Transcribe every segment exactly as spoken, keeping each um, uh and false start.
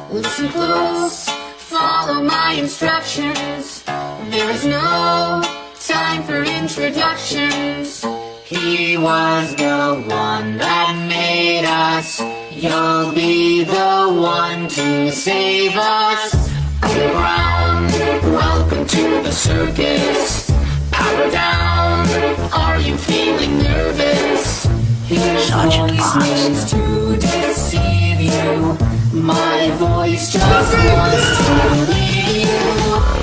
Listen close, follow my instructions. There is no time for introductions. He was the one that made us. You'll be the one to save us. Underground, welcome to the circus. Power down, are you feeling nervous? His voice means to deceive you. My voice just wants to leave you.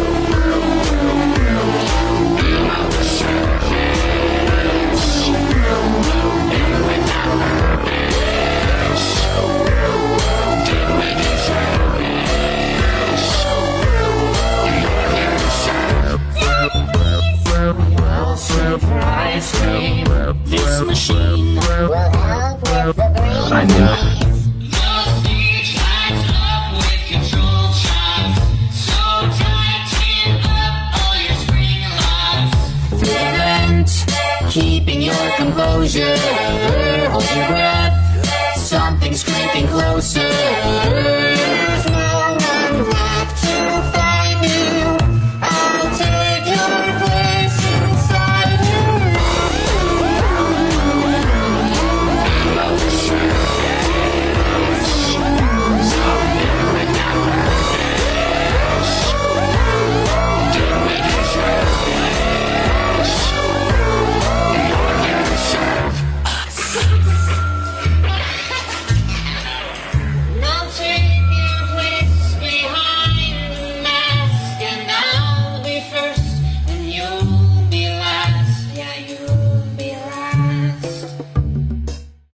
Ice cream. This machine will help with the brain. I knew. Keeping your composure, hold your breath.